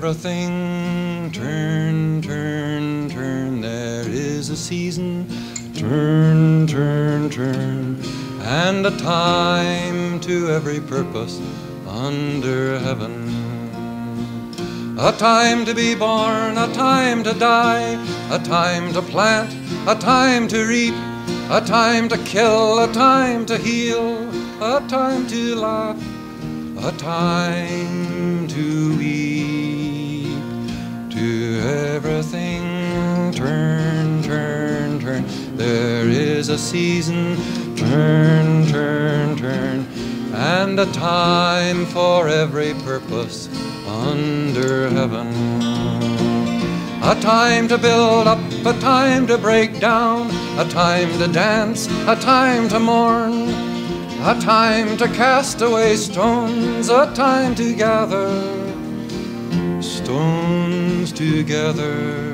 everything. Turn, turn, turn, there is a season. Turn, turn, turn, and a time to every purpose under heaven. A time to be born, a time to die, a time to plant, a time to reap, a time to kill, a time to heal, a time to laugh, a time to weep. To everything, turn, turn, turn, there is a season. Turn, turn, turn, and a time for every purpose under heaven. A time to build up, a time to break down, a time to dance, a time to mourn, a time to cast away stones, a time to gather stones together.